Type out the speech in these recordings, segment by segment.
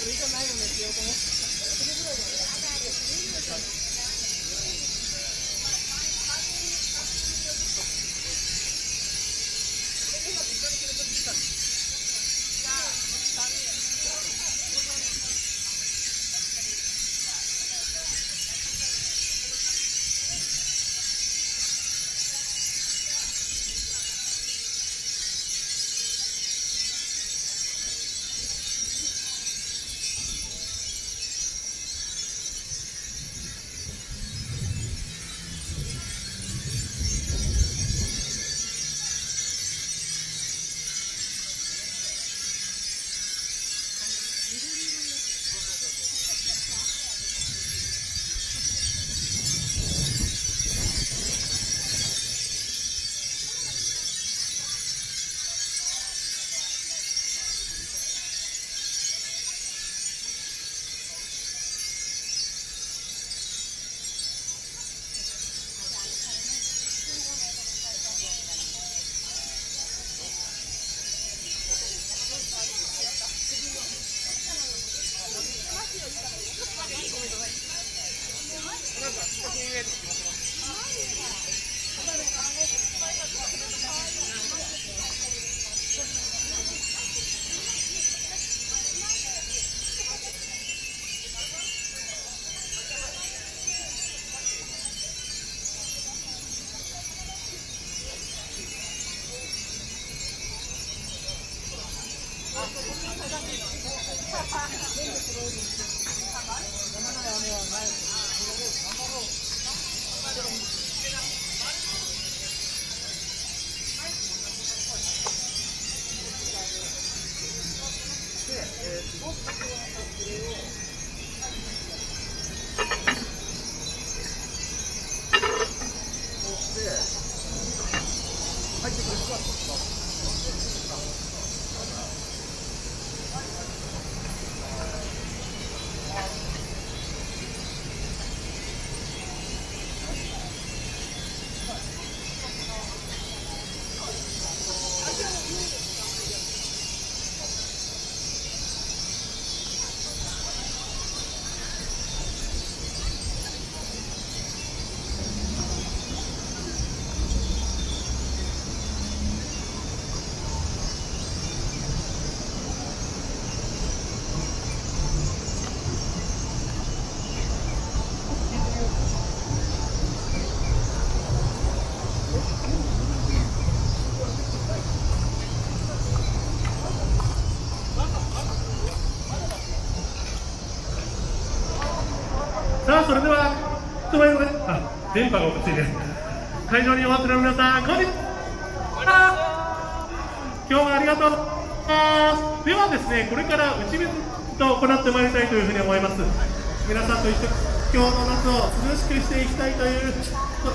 さあ、それでは電波がおかしいです。会場にお集まりの皆さん、こんにちは。今日はありがとうございます。ではですね、これから打ち水と行ってまいりたいというふうに思います。皆さんと一緒に今日の夏を涼しくしていきたいというふ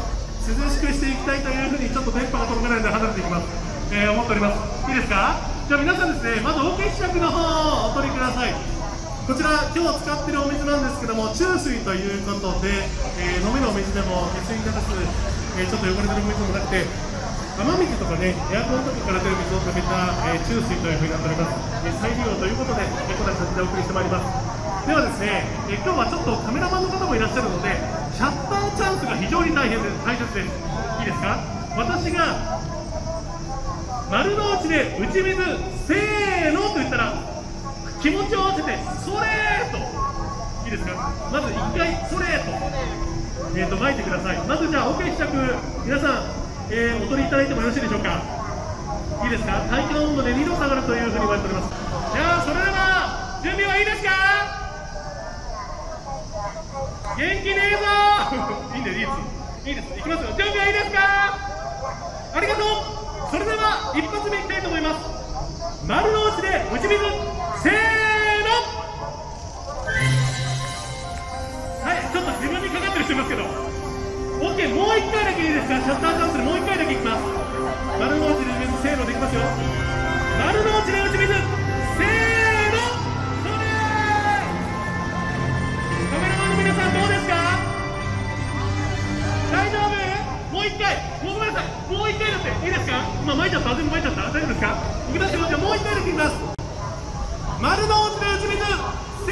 うにちょっと電波が届かないので離れていきます、思っております。いいですか？じゃあ皆さんですね、まず OK 試着の方をお取りください。こちら今日使っているお水なんですけども、中水ということで、飲めるお水でも下水に流す、ちょっと汚れてる水でもなくて、雨水とかね、エアコンとかから出る水を止めた、中水というふうになっております。再利用ということで、こんな感じでお送りしてまいります。ではですね、今日はちょっとカメラマンの方もいらっしゃるので、シャッターチャンスが非常に大切です。いいですか？私が丸の内で打ち水せーのと言ったら、気持ちを合わせてそれーと、いいですか？まず1回それーと、巻いてください。まずじゃあ OK 試着、皆さん、お取りいただいてもよろしいでしょうか？いいですか？体感温度で2度下がるというふうに言われております。じゃあそれでは準備はいいですか？元気ねえぞいいんで、いいです。いきますよ。準備はいいですか？ありがとう。それでは一発目いきたいと思います。丸の内で打ち水せーの。はい、ちょっと自分にかかってる人いますけど OK、 もう1回だけいいですか？シャッターチャンスでもう1回だけいきます。丸の内で打ち水せーのでいきますよ。丸の内で打ち水せーの。それカメラマンの皆さんどうですか？大丈夫？もう1回、もうごめんなさい、もう1回だっていいですか？今巻いちゃった、全部巻いちゃった、大丈夫ですか？いきますよ。じゃあもう1回だけいきます。丸の内で打ち水せーの。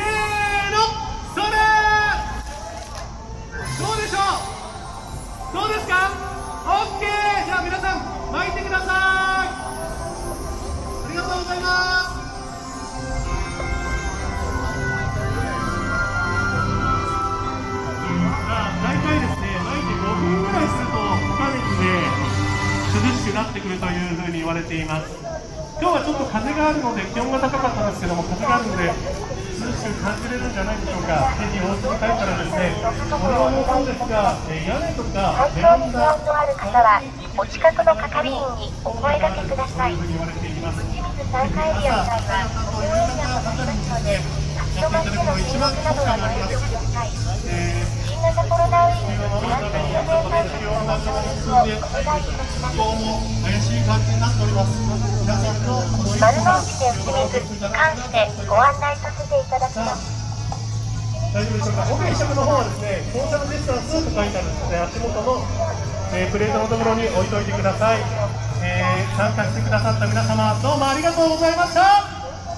ています。今日はちょっと風があるので気温が高かったんですけども、風があるので涼しく感じれるんじゃないでしょうか。ぜひお家に帰ったらですね、このもそうですが、屋根とかベランダ、 のある方はお近くの係員にお声掛けください。 というふうに言われています。 打ち水3回エリア以外は応援がございますので、立ち止まっての沈黙などはご遠慮ください。新型コロナウイルス感染予防対策のご協力をお願いいたします。 今日も怪しい感じになっております。皆さんの丸の内で打ち水に関してご案内させていただきます。 大丈夫でしょうか。奥への方はですね、ソーシャルディスタンスと書いてあるですね、足元の、プレートのところに置いといてください。参加してくださった皆様、どうもありがとうございました。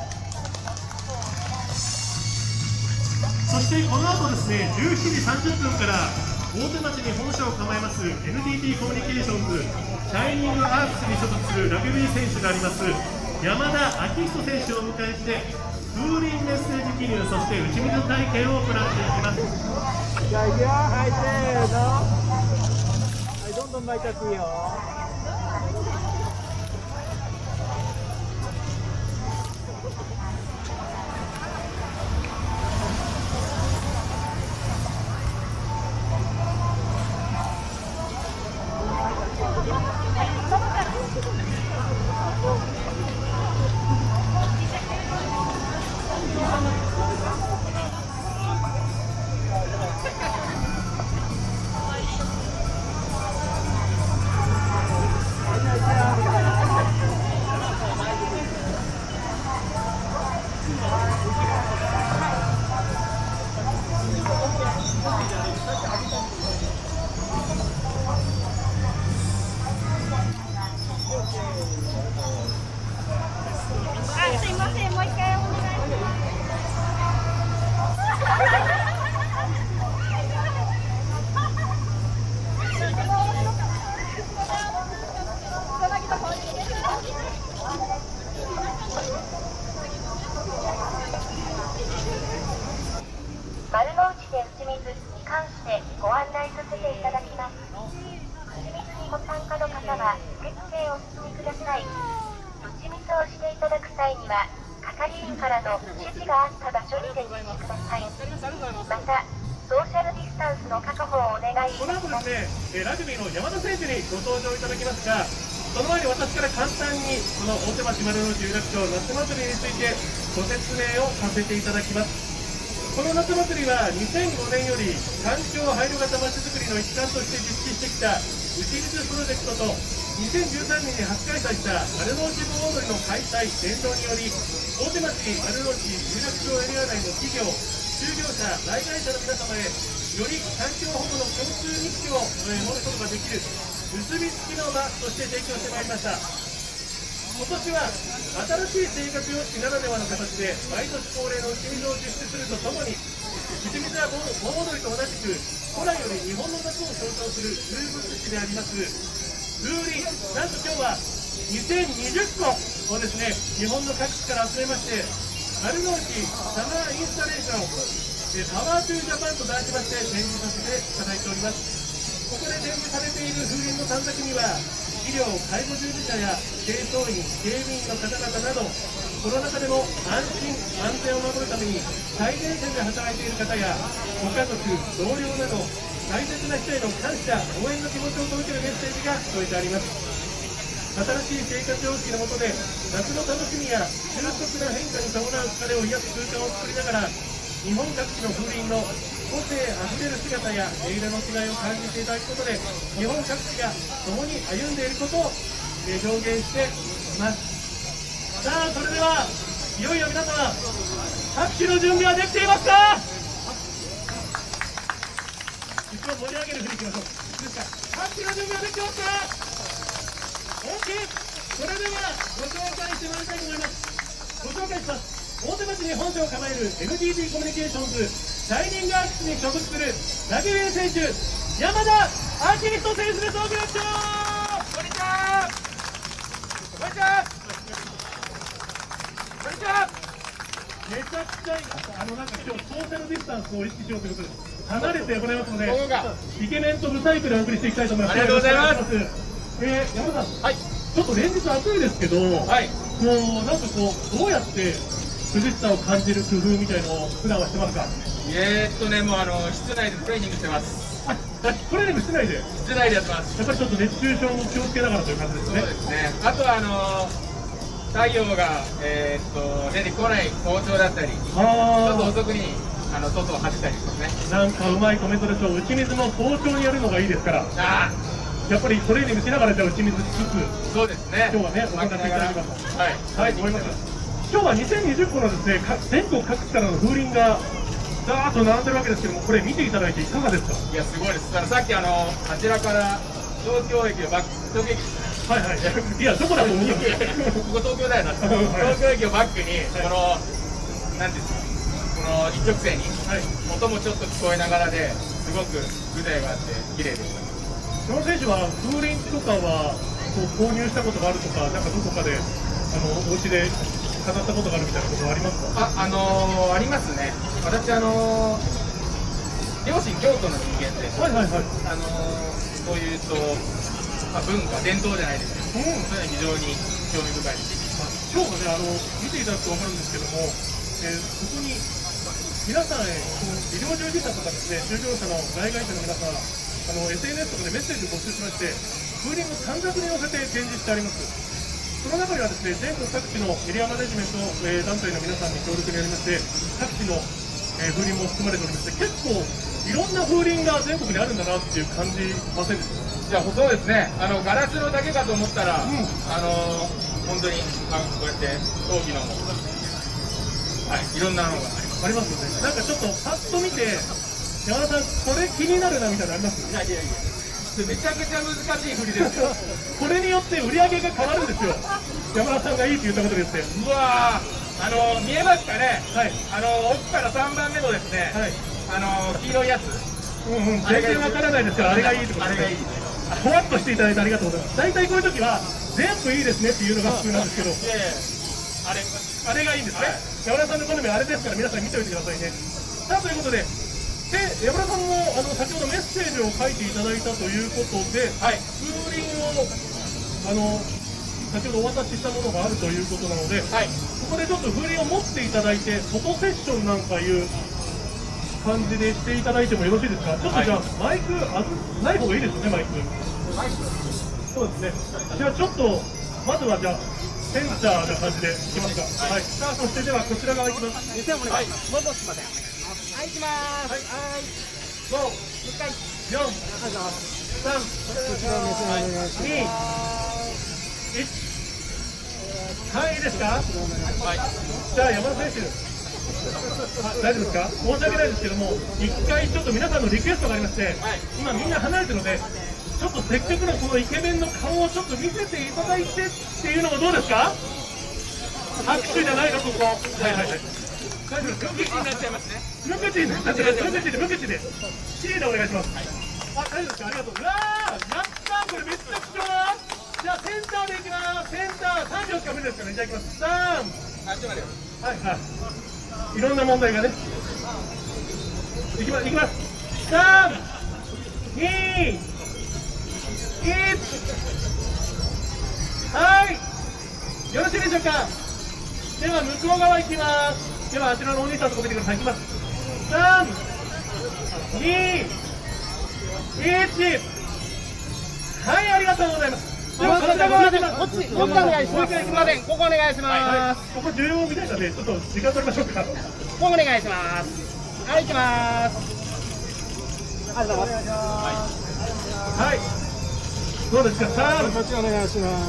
そしてこの後ですね、17時30分から大手町に本社を構えます NTT コミュニケーションズシャイニングアークスに所属するラグビー選手であります山田章人選手をお迎えして、風鈴メッセージ記入、そして打ち水体験を行っていきます。 じゃあいくよ、はい、せーの、はい、どんどん巻いちゃっていいよ。 すいません、もう一回お願いします。丸の内で打ち水に関してご案内させていただきます。打ち水にご参加の方は受付へお進みください。打ち水をしていただく際には係員からの指示があった場所に設置してください。またソーシャルディスタンスの確保をお願いいこのたします。 後ですね、ラグビーの山田選手にご登場いただきますが、その前に私から簡単にこの大手町丸の内有楽町夏祭りについてご説明をさせていただきます。この夏祭りは2005年より環境配慮型まちづくりの一環として実施してきた打ち水プロジェクトと、2013年に初開催した丸の内盆踊りの開催伝統により、大手町丸の内有楽町エリア内の企業、就業者、来会者の皆様へより環境保護の共通認識を守ることができる結びつきの場として提供してまいりました。今年は新しい生活様式ならではの形で毎年恒例の打ち水を実施するとともに、打ち水は盆踊りと同じく古来より日本の夏を象徴する風物詩であります風鈴、なんと今日は2020個をですね、日本の各地から集めまして、丸の内サマーインスタレーションパワートゥージャパンと題しまして展示させていただいております。ここで展示されている風鈴の短冊には、医療・介護従事者や清掃員、警備員の方々など、コロナ禍でも安心・安全を守るために最前線で働いている方やご家族、同僚など大切な人への感謝・応援の気持ちを届けるメッセージが添えてあります。新しい生活様式の下で夏の楽しみや急速な変化に伴う疲れを癒す空間を作りながら、日本各地の風鈴の個性あふれる姿や絵色の違いを感じていただくことで、日本各地が共に歩んでいることを表現しています。さあ、それではいよいよ皆様、拍手の準備はできていますか？一応盛り上げる振りいきましょう。いいですか？拍手の準備はできてますか？ OK。 それではご紹介してまいりたいと思います。ご紹介します。大手町に本社を構える NTT コミュニケーションズシャイニングアークスに所属するラグビー選手、山田章人選手です。お願いします。こんにちは。こんにちは。こんにちは。めちゃくちゃなんか今日ソーシャルディスタンスを意識しようということで離れてもらいますので、イケメンとブサイクでお送りしていきたいと思います。 ありがとうございます。 山田さん、はい、ちちょっと連日暑いですけど、 はい。 もうなんかこう、どうやって涼しさを感じる工夫みたいのを普段はしてますか？ もう室内でトレーニングしてます。 あ、トレーニング室内で、や室内でやってます。 っぱりちょっと熱中症も気をつけながらという感じですね。 そうですね。あとは太陽が出てこない早朝だったり、ちょっとあ遅くに外を走ったりですね。 あ、なんかうまいコメントでしょう。打ち水も早朝にやるのがいいですから、 あやっぱりトレーニングしながらじゃあ打ち水しつつ、 あ、そうですね。 今日はね、お話しいただきます。 はい。 はい、思います。今日は2020個のですね、全国各地からの風鈴がざーっと並んでるわけですけども、これ見ていただいていかがですか？ いや、すごいです。さっきあちらから東京駅をバック、東京駅ですね。 はいはい。いや、どこだと思うんですか？ ここ東京だよな。東京駅をバックに、なんていうんですか、この一直線に、 はい。 音もちょっと聞こえながらで、すごく風情があって綺麗でした。 この選手は風鈴とかはこう購入したことがあるとか、なんかどこかでお家で飾ったことがあるみたいなことはありますか？ ありますね。私両親京都の人間で、 はいはいはい。 そういう文化、伝統じゃないですけど、そういうのは非常に興味深いです。 今日はね、見ていただくと分かるんですけども、ここに皆さんへ、医療従事者とかですね、就業者の在外者の皆さん、SNS とかでメッセージを募集しまして、風鈴を短冊に載せて展示してあります。その中にはですね、全国各地のエリアマネジメント、団体の皆さんに協力によりまして、各地の、風鈴も含まれておりまして、結構いろんな風鈴が全国にあるんだなっていう感じませんでした？ いや、そうですね。ガラスのだけかと思ったら、本当に、こうやって陶器のも、はい、いろんなのがありますよね。なんかちょっとパッと見て、山田さん、これ気になるなみたいなのあります？ いやいやいや、めちゃくちゃ難しい振りですよ。 これによって売り上げが変わるんですよ。山田さんがいいって言ったことですね。 うわー、見えますかね。 はい。 奥から3番目のですね、 はい。 黄色いやつ。 全然わからないですから、あれがいいってことですね。 あれがいい。 ふわっとしていただいてありがとうございます。大体こういう時は、全部いいですねっていうのが普通なんですけど、 いやいや、 あれがいいんですね。山田さんの好みはあれですから、皆さん見ておいてくださいね。さあ、ということで、山田さんも先ほどメッセージを書いていただいたということで、 はい、 風鈴を先ほどお渡ししたものがあるということなので、 はい、 ここでちょっと風鈴を持っていただいて、フォトセッションなんかいう感じでしていただいてもよろしいですか？ちょっとじゃあ、マイクない方がいいですよね、マイク。そうですね。じゃあちょっと、まずはじゃあ、センターな感じでいきますか。はい。さあ、そしてではこちら側いきます。 目線お願いします。もう少しすいません。はい、行きまーす。 5、 一回。 4、3、 こちらの目線お願いします。 2、1。はい、いいですか？ はい。 じゃあ、山田選手。大丈夫ですか？申し訳ないですけども、一回ちょっと皆さんのリクエストがありまして、今みんな離れてるので、ちょっとせっかくのこのイケメンの顔をちょっと見せていただいてっていうのもどうですか？拍手じゃないの、ここ。はいはいはい。大丈夫ですか？ 無口になっちゃいますね。 無口になっちゃってます。無口で。キレでお願いします。あ、大丈夫ですか？ありがとう。うわー、やったー、これめっちゃ貴重だ。じゃあセンターでいきます。センター3秒しか無理ですからね。じゃあいきます。3。 ちょっと待ってよ。 はいはい。いろんな問題がね。いきます。3、2、1。はい。よろしいでしょうか。では向こう側行きます。ではあちらのお兄さんのとこ見てください。行きます。3、2、1。はい、ありがとうございます。ではこちら側行きます。 こっちお願いします。すみません、ここお願いします。 ここ重要みたいなので、ちょっと時間取りましょうか。 ここお願いします。はい、行きます。ありがとうございます。 はい。どうですか。3、 こっちお願いします。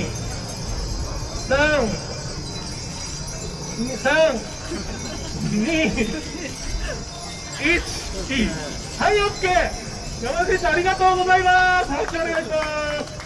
2、3、2、1。はい、オッケー。山田選手ありがとうございます。拍手お願いします。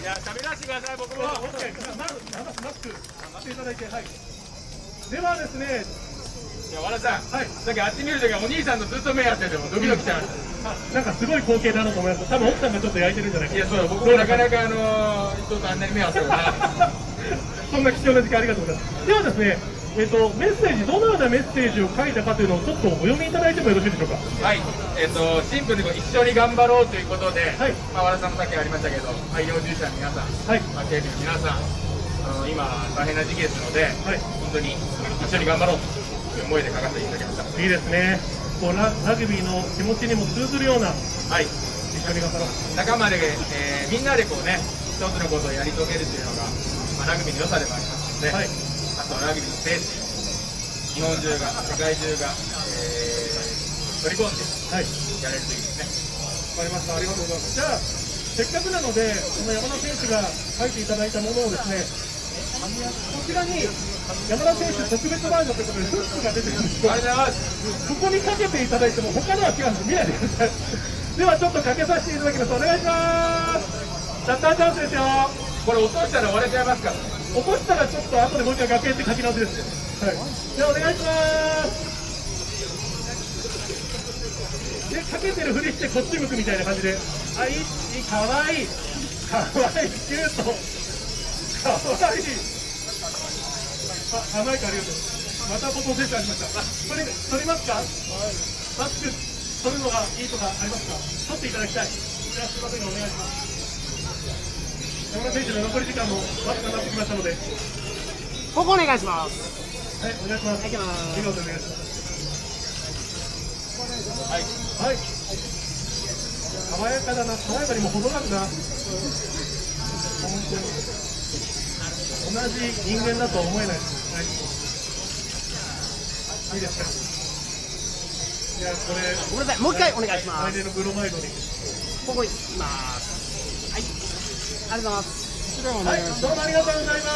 いや、喋らせてください、僕も。 オッケー。まずマスクしていただいて、はい。ではですね。 いや、和田さん、 はい。 さっきあっち見るときはお兄さんとずっと目合っててもドキドキしちゃいました。 なんかすごい光景だなと思います。多分奥さんがちょっと焼いてるんじゃないか。 いや、そう、僕もなかなか人とあんなに目合わせるな。 そんな貴重な時間ありがとうございます。ではですね、 メッセージ、どのようなメッセージを書いたかというのをちょっとお読みいただいてもよろしいでしょうか。 はい、シンプルに一緒に頑張ろうということで、 はい、 和田さんもさっきありましたけど、医療従事者の皆さん、 はい、 警備の皆さん、今、大変な時期ですので、はい、本当に一緒に頑張ろうという思いで書かせていただきました。 いいですね、こうラグビーの気持ちにも通ずるような、 はい、 一緒に頑張ろう、 仲間で、みんなでこうね、一つのことをやり遂げるというのが、ラグビーの良さでもありますので、はい、あとラグビーの精神、日本中が、世界中が、取り込んでやれるといいですね。 わかりました、ありがとうございます。じゃあ、せっかくなので、この山田選手が書いていただいたものをですね、こちらに山田選手特別バージョンということで、フックが出てるんですけど、ここにかけていただいても、他のは違うんです、見ないでください。では、ちょっとかけさせていただきます。お願いします。シャッターチャンスですよ。 これ落としたら割れちゃいますからね。 落としたらちょっと後でもう一回崖って書き直しです。はい。じゃあお願いします。で、かけてるふりしてこっち向くみたいな感じで。あ、いい、かわいい。かわいい、キュート。かわいい。あ、マイクありがとう。またフォトセッションありました。撮りますか？はい。マスク撮るのがいいとかありますか？撮っていただきたい。じゃあすいませんがお願いします。山田選手の残り時間もわずかになってきましたので、 ここお願いします。 はい、お願いします。 はい、行きます。 見事お願いします。はい、はい。爽やかだな、爽やかにも程なくな。本当に同じ人間だとは思えない。はい。いいですか。いや、これ。 ごめんなさい、もう一回お願いします。 来年のブロマイドに。 ここ行きます。はい。ありがとうございます。 はい、どうもありがとうございます。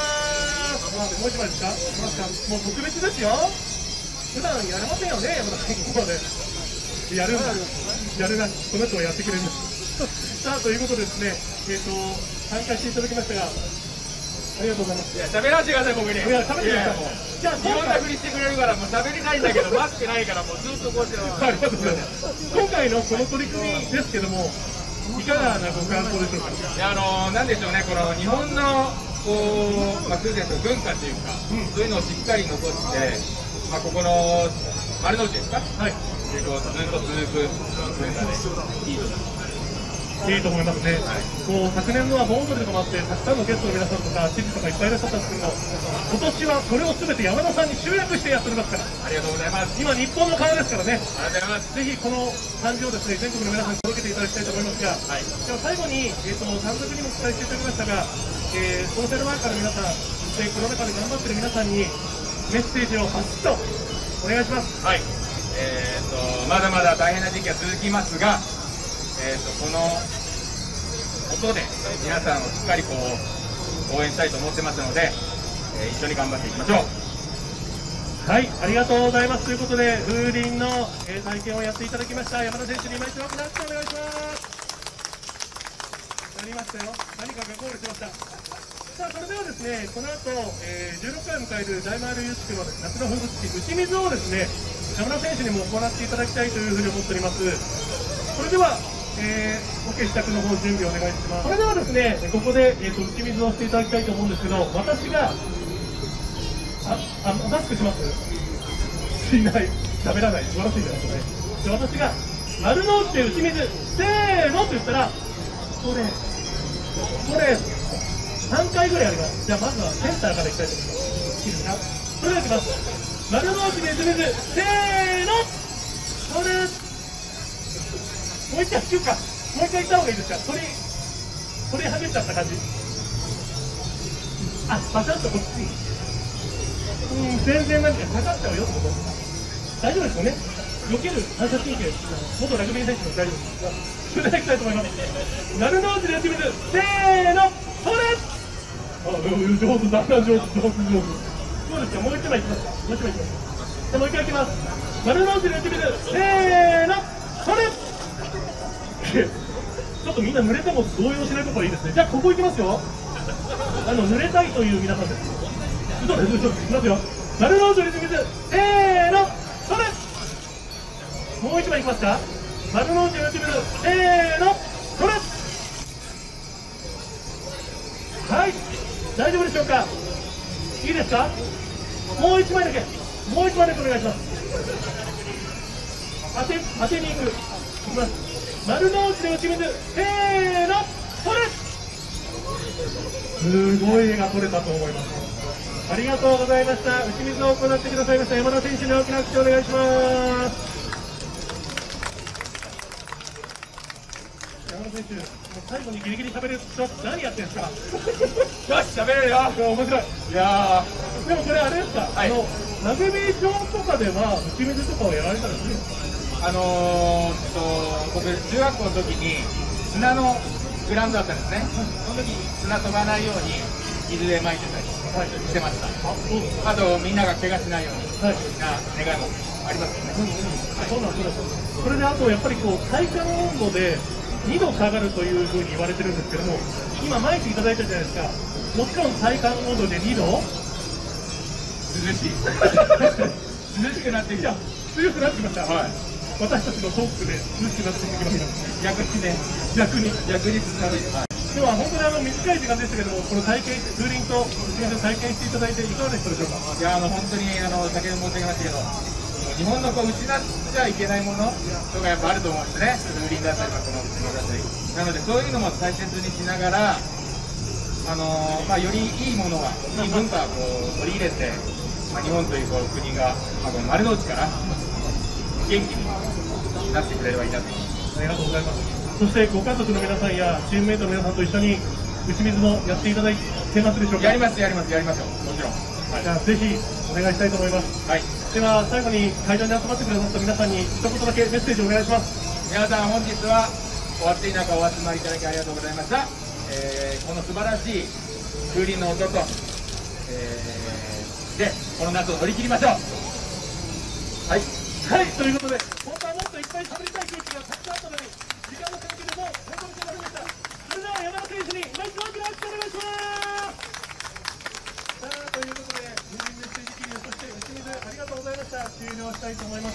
もう一枚ですか？もう特別ですよ。普段やれませんよね、山田さん、ここまで。やるんだ。やるな。この人はやってくれるんだ。さあ、ということでですね、参加していただきましたが、ありがとうございます。 いや、喋らせてください、僕に。いや、喋ってください、もう。じゃあ、 いろんなふりしてくれるから、もう喋りたいんだけど、マスクないから、もうずっとこうしてる。 ありがとうございます。今回のこの取り組みですけども、いかがなご感想でしょうか。 いや、なんでしょうね、この日本のこう、空前の文化というか、そういうのをしっかり残して、ここの丸の内ですか、はい、ずっと続く文化でいいと思います。 いいと思いますね。はい、こう昨年のは盆踊りとかもあって、たくさんのゲストの皆さんとか、知事とかいっぱいいらっしゃったんですけども、今年はそれをすべて山田さんに集約してやっておりますから。 ありがとうございます。 今、日本の顔ですからね。 ありがとうございます。 ぜひこの感じをですね、全国の皆さんに届けていただきたいと思いますが、はい、では最後に、短冊にも記載していただきましたが、ソーシャルワーカーの皆さん、そしてコロナ禍で頑張っている皆さんにメッセージを発すとお願いします。はい。 まだまだ大変な時期が続きますが、この音で皆さんをしっかりこう応援したいと思ってますので、一緒に頑張っていきましょう。 はい、ありがとうございます。ということで、風鈴の、体験をやっていただきました山田選手に今一度拍手お願いします。やりましたよ。何かがゴールしました。さあ、それではですね、この後、16回を迎える大丸有地区の夏の風物詩、打ち水をですね、山田選手にも行っていただきたいというふうに思っております。それでは、オケ支度の方準備お願いします。それではですね、ここで、打ち水をしていただきたいと思うんですけど、私が、マスクします？しない。喋らない。素晴らしいじゃないですかね。で、私が、丸の内で打ち水、せーのと言ったら、これ、3回ぐらいあります。じゃあ、まずはセンターからいきたいと思います。いいですか？それではいきます。丸の内で打ち水、せーのこれ、もう一回引くか。もう一回行った方がいいですか。取りはげちゃった感じ。あ、バチャッとこっち。全然なんかかかっちゃうよってこと。大丈夫ですよね。避ける反射神経、元ラグビー選手の大丈夫です。それではいきたいと思います。丸の内で打ち水、せーの、それ。上手、だんだん上手。そうですか。もう一枚いきますか。もう一枚いきます。じゃあもう一回いきます。丸の内で打ち水、せーの、それ。ちょっとみんな濡れても動揺しないところいいですね。じゃあここ行きますよ。濡れたいという皆さんです。嘘です。いきますよ。丸の内で打ち水、せーの、それ。もう一枚いきますか。丸の内で打ち水、せーの、それ。はい、大丈夫でしょうか。いいですか。 もう1枚だけ、もう1枚だけお願いします。当てに行く、いきます。丸の内で打ち水、せーの、取る。すごい絵が撮れたと思います。ありがとうございました。打ち水を行ってくださいました山田選手に大きな拍手をお願いします。山田選手、もう最後にギリギリ喋れる人何やってんですか。 よし、喋れるよ。 面白い。 いやでもこれあれですか、 はい、 ラグビー場とかでは打ち水とかをやられたらするんですか。 僕中学校の時に砂のグラウンドだったんですね。その時砂飛ばないように水で撒いてたりしてました。あとみんなが怪我しないようにな願いもありますよね。 そうなんです。それであとやっぱりこう体感温度で2度下がるというふうに言われてるんですけども、今撒いていただいたじゃないですか。もちろん体感温度で2度涼しい涼しくなってきた。 強くなってきました。 はい、 私たちのトークで涼しくなってきました。 逆にね、 逆に涼しい。はい、 では本当に短い時間でしたけども、この体験、風鈴と打ち水を体験していただいていかがでしたでしょうか。 いや本当に先ほど申し上げましたけど、日本の打ち出しちゃいけないものとかやっぱあると思うんですね。風鈴だったりこの打ち水だったり。なのでそういうのも大切にしながら、よりいいものは、いい文化を取り入れて、日本という国が、丸の内から元気になってくれればいいなと思います。 ありがとうございます。そしてご家族の皆さんやチームメイトの皆さんと一緒に打ち水もやっていただいてますでしょうか。 やりますよ、もちろん。 はい、じゃあぜひお願いしたいと思います。 はい、 では最後に会場に集まってくださった皆さんに一言だけメッセージをお願いします。 皆さん本日はお暑い中お集まりいただきありがとうございました。この素晴らしい風鈴の音と、でこの夏を乗り切りましょう。はい、 はい、ということで本当はもっといっぱい喋りたい空気がたくさんあったのに時間の関係でもう本当に困りました。それでは山田選手にナイスワークの拍手お願いします。さあということで風鈴メッセージ記入、そして打ち水ありがとうございました。終了したいと思います。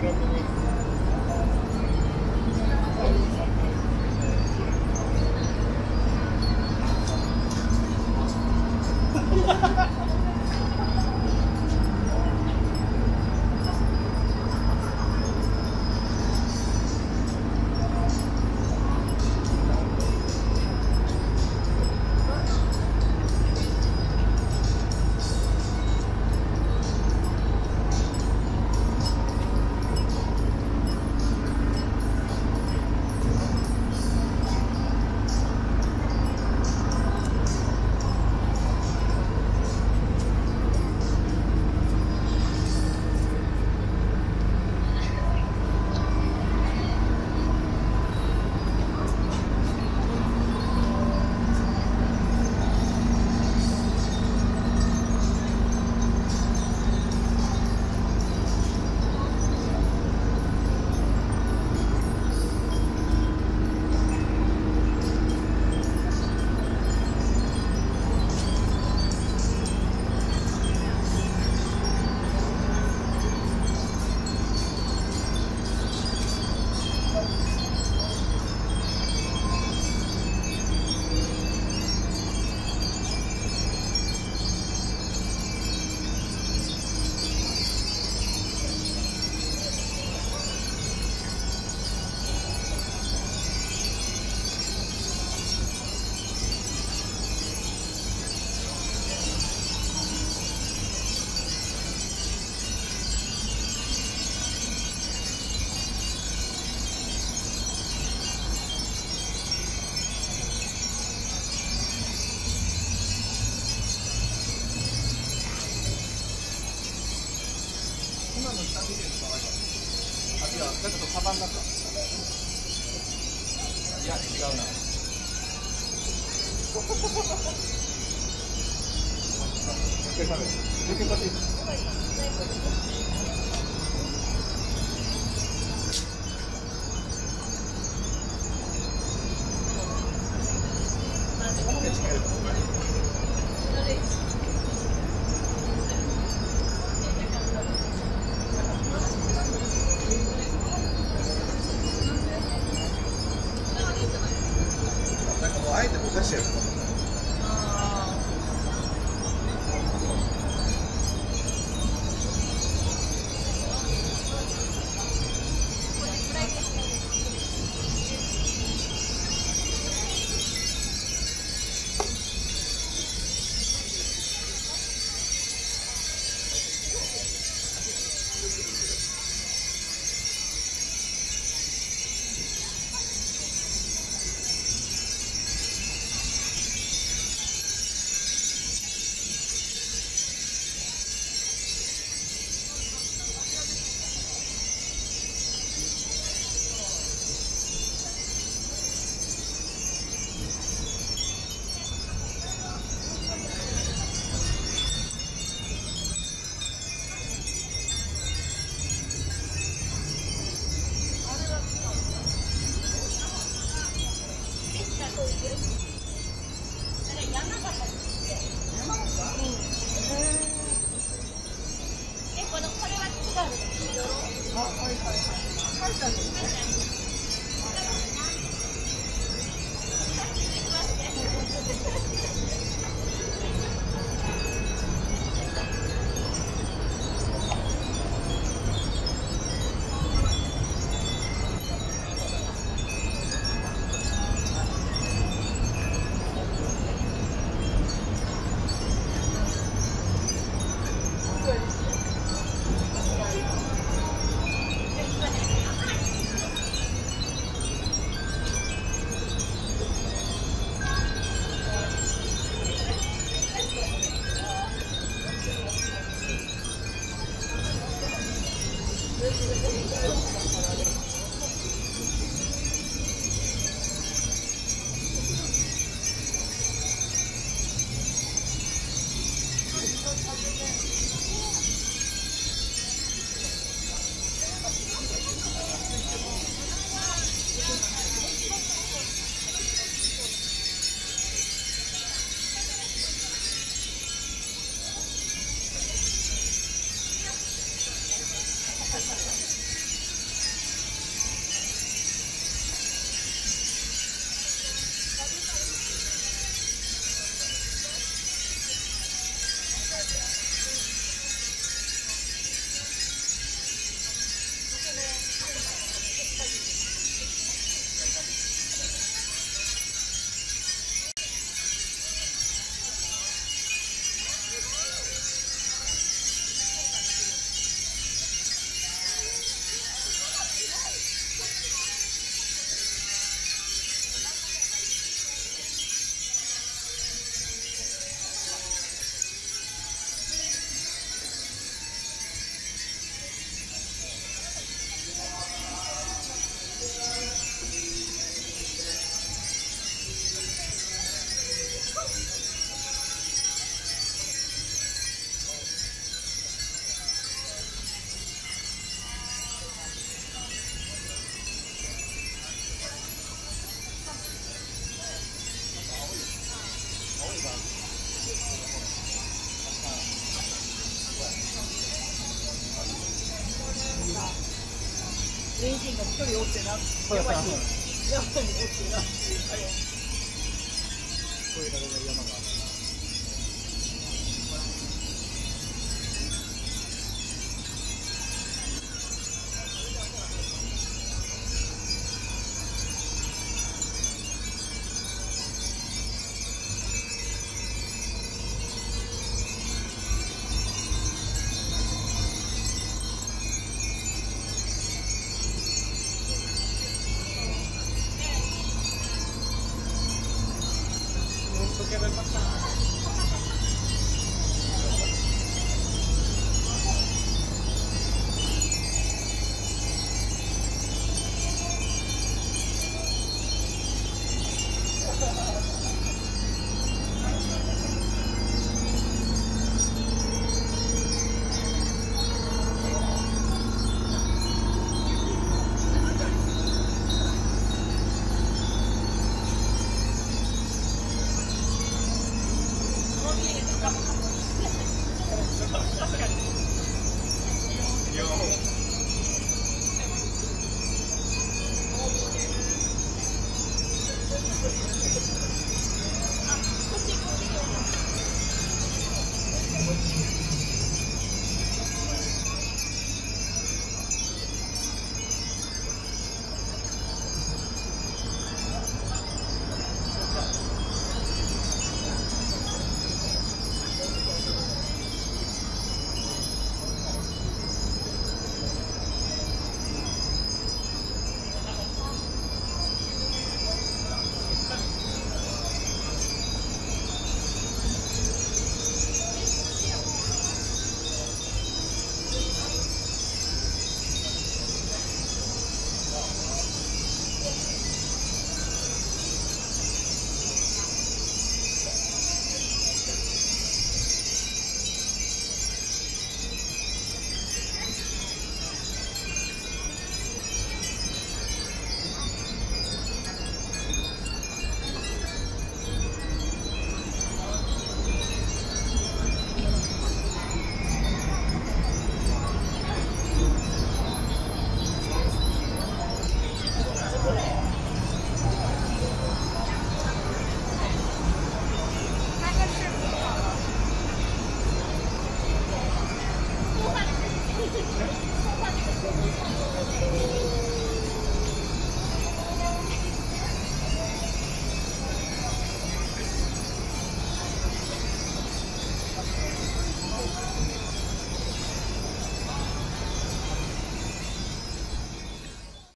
ちょっとカバンだった。いや、違うな。 あえてぼかしてるの。 名人が一人おってな、山におってなっていう、あれ。 こういう方が山が。